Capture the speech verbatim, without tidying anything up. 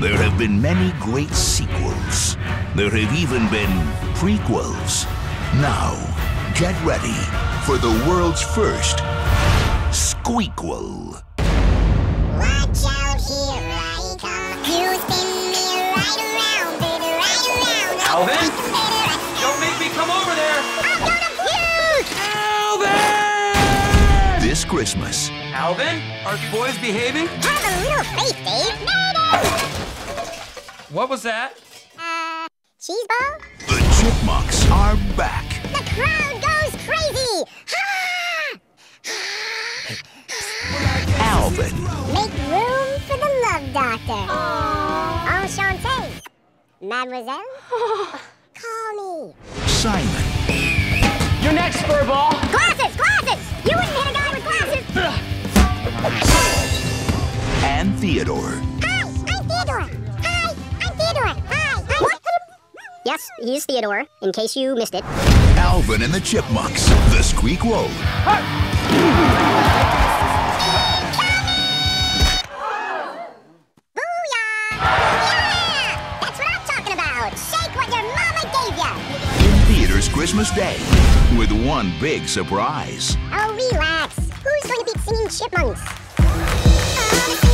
There have been many great sequels. There have even been prequels. Now, get ready for the world's first Squeakquel. Watch out, here I come. You spin me right around, baby, right around. Alvin? Don't make me come over there! I'm gonna puke! Alvin! This Christmas. Alvin? Are you boys behaving? Have a little faith, Dave. No, What was that? Uh, cheese ball? The Chipmunks are back. The crowd goes crazy! Alvin. Make room for the love doctor. Enchanté. Mademoiselle? Call me. Simon. You're next, Furball! Glasses! Glasses! You wouldn't hit a guy with glasses! And Theodore. Hi, I'm Theodore. Hi, I'm Theodore. Hi, I'm... What? Yes, he's Theodore, in case you missed it. Alvin and the Chipmunks. The Squeakquel. Booyah! Yeah! That's what I'm talking about. Shake what your mama gave ya. In theaters Christmas Day. With one big surprise. Oh, relax. Who's going to beat singing chipmunks?